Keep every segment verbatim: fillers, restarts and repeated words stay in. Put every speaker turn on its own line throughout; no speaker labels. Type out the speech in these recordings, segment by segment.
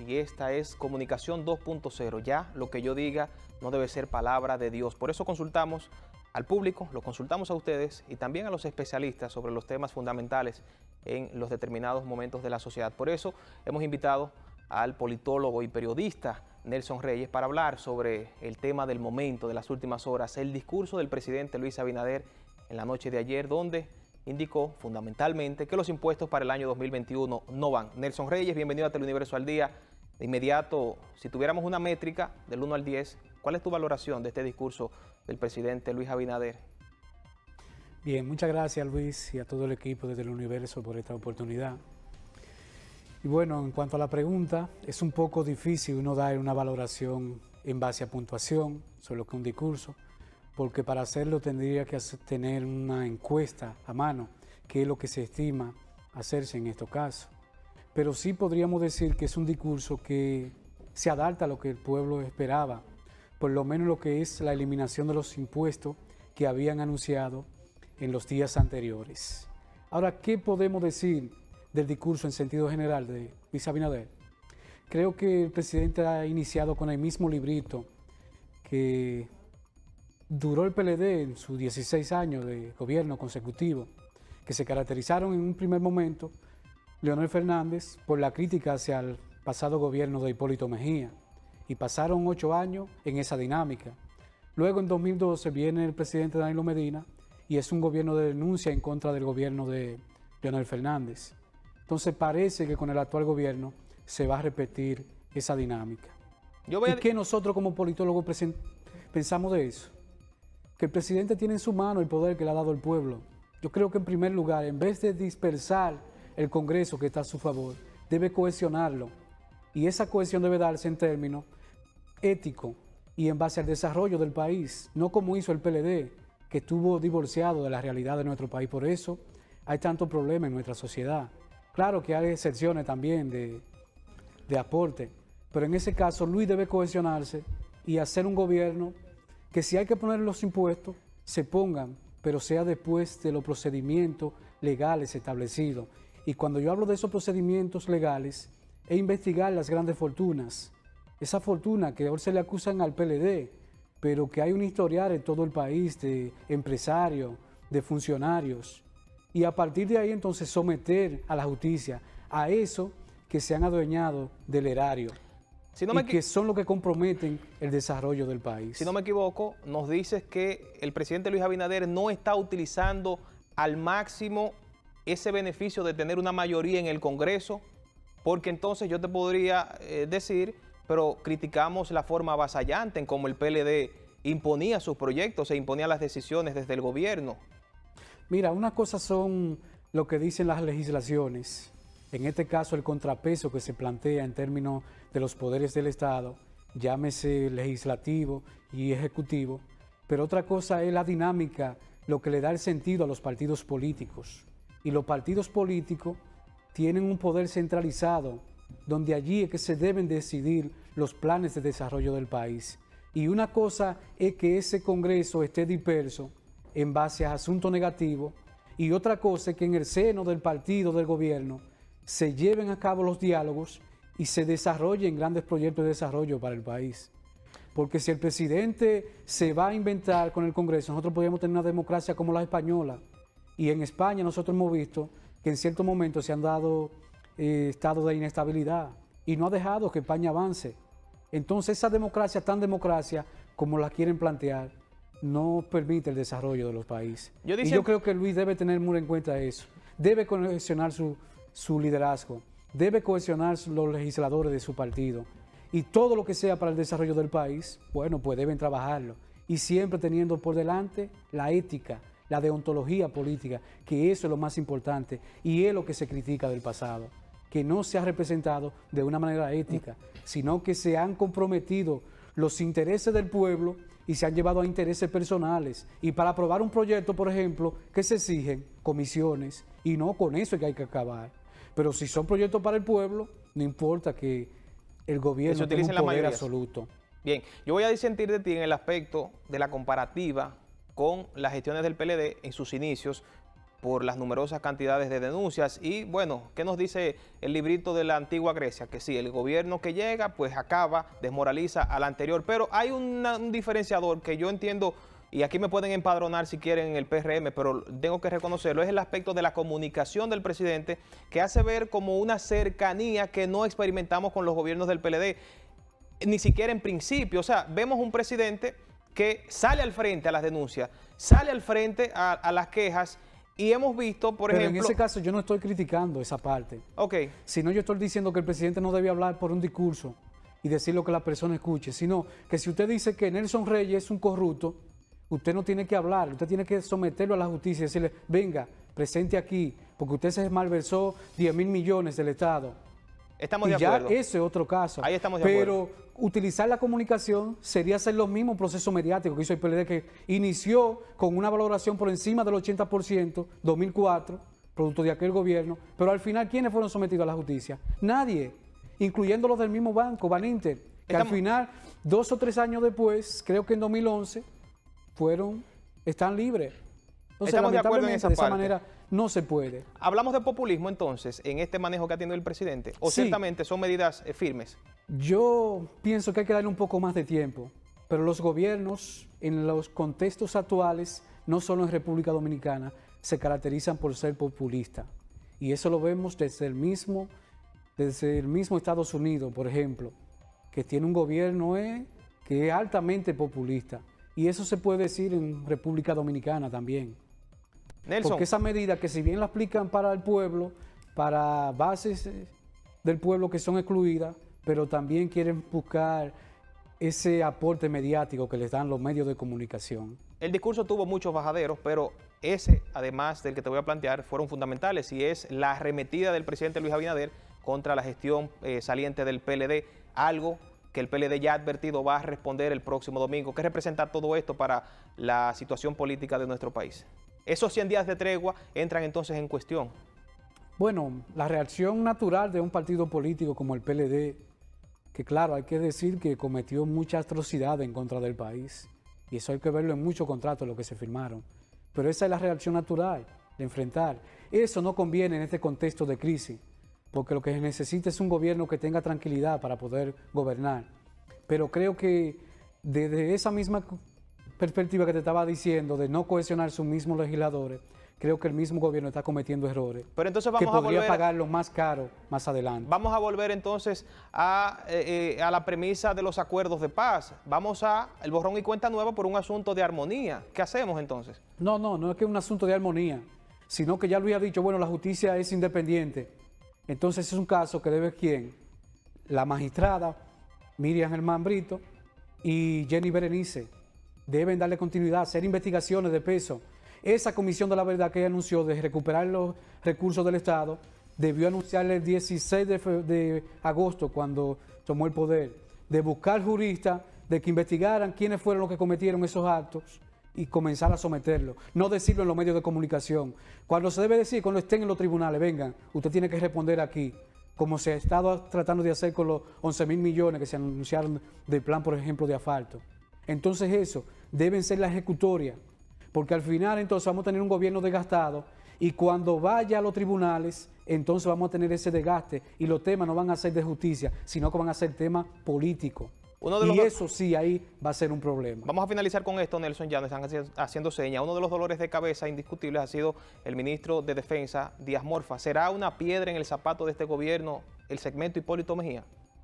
y esta es Comunicación dos punto cero. Ya lo que yo diga no debe ser palabra de Dios. Por eso consultamos al público, lo consultamos a ustedes y también a los especialistas sobre los temas fundamentales en los determinados momentos de la sociedad. Por eso hemos invitado al politólogo y periodista Nelson Reyes para hablar sobre el tema del momento, de las últimas horas, el discurso del presidente Luis Abinader en la noche de ayer, donde indicó fundamentalmente que los impuestos para el año dos mil veintiuno no van. Nelson Reyes, bienvenido a Teleuniverso al Día. De inmediato, si tuviéramos una métrica del uno al diez, ¿cuál es tu valoración de este discurso del presidente Luis Abinader?
Bien, muchas gracias Luis y a todo el equipo de Teleuniverso por esta oportunidad. Y bueno, en cuanto a la pregunta, es un poco difícil uno dar una valoración en base a puntuación sobre lo que es un discurso, porque para hacerlo tendría que tener una encuesta a mano, que es lo que se estima hacerse en estos casos. Pero sí podríamos decir que es un discurso que se adapta a lo que el pueblo esperaba, por lo menos lo que es la eliminación de los impuestos que habían anunciado en los días anteriores. Ahora, ¿qué podemos decir del discurso en sentido general de Luis Abinader? Creo que el presidente ha iniciado con el mismo librito que duró el P L D en sus dieciséis años de gobierno consecutivo, que se caracterizaron en un primer momento, Leonel Fernández, por la crítica hacia el pasado gobierno de Hipólito Mejía, y pasaron ocho años en esa dinámica. Luego, en dos mil doce, viene el presidente Danilo Medina, y es un gobierno de denuncia en contra del gobierno de Leonel Fernández. Entonces parece que con el actual gobierno se va a repetir esa dinámica. Yo voy a... ¿Y qué nosotros como politólogos pensamos de eso? Que el presidente tiene en su mano el poder que le ha dado el pueblo. Yo creo que en primer lugar, en vez de dispersar el Congreso que está a su favor, debe cohesionarlo. Y esa cohesión debe darse en términos éticos y en base al desarrollo del país, no como hizo el P L D, que estuvo divorciado de la realidad de nuestro país. Por eso hay tantos problemas en nuestra sociedad. Claro que hay excepciones también de, de aporte, pero en ese caso Luis debe cohesionarse y hacer un gobierno que si hay que poner los impuestos, se pongan, pero sea después de los procedimientos legales establecidos. Y cuando yo hablo de esos procedimientos legales, es investigar las grandes fortunas. Esa fortuna que hoy se le acusan al P L D, pero que hay un historial en todo el país de empresarios, de funcionarios. Y a partir de ahí entonces someter a la justicia a eso que se han adueñado del erario. Si no me y que son los que comprometen el desarrollo del país.
Si no me equivoco, nos dices que el presidente Luis Abinader no está utilizando al máximo ese beneficio de tener una mayoría en el Congreso, porque entonces yo te podría eh, decir, pero criticamos la forma avasallante en cómo el P L D imponía sus proyectos e imponía las decisiones desde el gobierno.
Mira, una cosa son lo que dicen las legislaciones, en este caso el contrapeso que se plantea en términos de los poderes del Estado, llámese legislativo y ejecutivo, pero otra cosa es la dinámica, lo que le da el sentido a los partidos políticos. Y los partidos políticos tienen un poder centralizado, donde allí es que se deben decidir los planes de desarrollo del país. Y una cosa es que ese Congreso esté disperso en base a asuntos negativos, y otra cosa es que en el seno del partido del gobierno se lleven a cabo los diálogos y se desarrollen grandes proyectos de desarrollo para el país. Porque si el presidente se va a inventar con el Congreso, nosotros podríamos tener una democracia como la española. Y en España nosotros hemos visto que en ciertos momentos se han dado eh, estados de inestabilidad y no ha dejado que España avance. Entonces esa democracia, tan democracia como la quieren plantear, no permite el desarrollo de los países. Yo y yo creo que Luis debe tener muy en cuenta eso. Debe cohesionar su, su liderazgo, debe cohesionar los legisladores de su partido. Y todo lo que sea para el desarrollo del país, bueno, pues deben trabajarlo. Y siempre teniendo por delante la ética, la deontología política, que eso es lo más importante y es lo que se critica del pasado, que no se ha representado de una manera ética, sino que se han comprometido los intereses del pueblo y se han llevado a intereses personales. Y para aprobar un proyecto, por ejemplo, que se exigen comisiones, y no con eso es que hay que acabar. Pero si son proyectos para el pueblo, no importa que el gobierno tenga un poder absoluto.
Bien, yo voy a disentir de ti en el aspecto de la comparativa con las gestiones del P L D en sus inicios, por las numerosas cantidades de denuncias. Y bueno, ¿qué nos dice el librito de la antigua Grecia? Que sí, el gobierno que llega pues acaba, desmoraliza al anterior, pero hay una, un diferenciador que yo entiendo, y aquí me pueden empadronar si quieren en el P R M, pero tengo que reconocerlo, es el aspecto de la comunicación del presidente, que hace ver como una cercanía que no experimentamos con los gobiernos del P L D, ni siquiera en principio. O sea, vemos un presidente que sale al frente a las denuncias, sale al frente a, a las quejas, y hemos visto, por
Pero
ejemplo...
en ese caso yo no estoy criticando esa parte.
Ok.
Sino yo estoy diciendo que el presidente no debe hablar por un discurso y decir lo que la persona escuche, sino que si usted dice que Nelson Reyes es un corrupto, usted no tiene que hablar, usted tiene que someterlo a la justicia y decirle, venga, presente aquí, porque usted se malversó diez mil millones del Estado.
Estamos
y
de
ya
acuerdo.
ese es otro caso.
Ahí estamos de
Pero
acuerdo.
utilizar la comunicación sería hacer los mismos procesos mediáticos que hizo el P L D, que inició con una valoración por encima del ochenta por ciento, dos mil cuatro, producto de aquel gobierno, pero al final, ¿quiénes fueron sometidos a la justicia? Nadie, incluyendo los del mismo banco, Baninter, que
Estamos...
al final, dos o tres años después, creo que en dos mil once, fueron, están libres. Entonces,
Estamos de acuerdo en esa
de esa
parte.
manera no se puede.
Hablamos de populismo entonces en este manejo que ha tenido el presidente, o
Sí.
ciertamente son medidas eh, firmes.
Yo pienso que hay que darle un poco más de tiempo, pero los gobiernos en los contextos actuales, no solo en República Dominicana, se caracterizan por ser populistas. Y eso lo vemos desde el mismo, desde el mismo Estados Unidos, por ejemplo, que tiene un gobierno eh, que es altamente populista. Y eso se puede decir en República Dominicana también.
Nelson.
Porque esa medida que si bien la aplican para el pueblo, para bases del pueblo que son excluidas, pero también quieren buscar ese aporte mediático que les dan los medios de comunicación.
El discurso tuvo muchos bajaderos, pero ese, además del que te voy a plantear, fueron fundamentales, y es la arremetida del presidente Luis Abinader contra la gestión eh, saliente del P L D, algo que el P L D ya ha advertido va a responder el próximo domingo. ¿Qué representa todo esto para la situación política de nuestro país? Esos cien días de tregua entran entonces en cuestión.
Bueno, la reacción natural de un partido político como el P L D, que claro, hay que decir que cometió mucha atrocidad en contra del país, y eso hay que verlo en muchos contratos, lo que se firmaron, pero esa es la reacción natural de enfrentar. Eso no conviene en este contexto de crisis, porque lo que se necesita es un gobierno que tenga tranquilidad para poder gobernar. Pero creo que desde esa misma perspectiva que te estaba diciendo, de no cohesionar sus mismos legisladores, creo que el mismo gobierno está cometiendo errores.
Pero entonces vamos
que
a
podría
volver,
pagarlo más caro más adelante.
Vamos a volver entonces a, eh, eh, a la premisa de los acuerdos de paz. Vamos a el borrón y cuenta nueva por un asunto de armonía. ¿Qué hacemos entonces?
No, no, no es que es un asunto de armonía, sino que ya Luis ha dicho, bueno, la justicia es independiente. Entonces es un caso que debe quién, la magistrada Miriam Germán Brito y Jenny Berenice. Deben darle continuidad, hacer investigaciones de peso. Esa comisión de la verdad que ella anunció de recuperar los recursos del Estado, debió anunciarle el dieciséis de, de agosto, cuando tomó el poder, de buscar juristas, de que investigaran quiénes fueron los que cometieron esos actos y comenzar a someterlos. No decirlo en los medios de comunicación. Cuando se debe decir, cuando estén en los tribunales, vengan, usted tiene que responder aquí, como se ha estado tratando de hacer con los once mil millones que se anunciaron del plan, por ejemplo, de asfalto. Entonces eso, deben ser la ejecutoria, porque al final entonces vamos a tener un gobierno desgastado y cuando vaya a los tribunales, entonces vamos a tener ese desgaste y los temas no van a ser de justicia, sino que van a ser temas políticos.
Uno de los
y eso sí, ahí va a ser un problema.
Vamos a finalizar con esto, Nelson, ya nos están haciendo señas. Uno de los dolores de cabeza indiscutibles ha sido el ministro de Defensa, Díaz Morfa. ¿Será una piedra en el zapato de este gobierno el segmento Hipólito Mejía?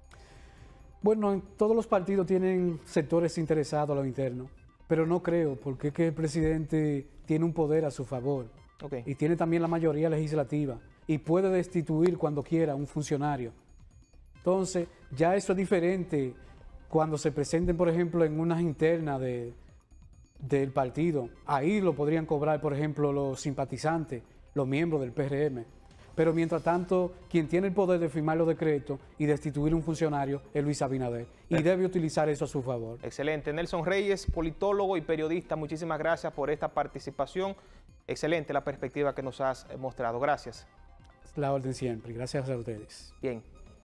Bueno, en todos los partidos tienen sectores interesados a lo interno, pero no creo, porque es que el presidente tiene un poder a su favor
Okay.
y tiene también la mayoría legislativa y puede destituir cuando quiera un funcionario. Entonces, ya eso es diferente cuando se presenten, por ejemplo, en unas internas de, del partido. Ahí lo podrían cobrar, por ejemplo, los simpatizantes, los miembros del P R M. Pero mientras tanto, quien tiene el poder de firmar los decretos y destituir un funcionario es Luis Abinader. Y debe utilizar eso a su favor.
Excelente. Nelson Reyes, politólogo y periodista, muchísimas gracias por esta participación. Excelente la perspectiva que nos has mostrado. Gracias.
La orden siempre. Gracias a ustedes.
Bien.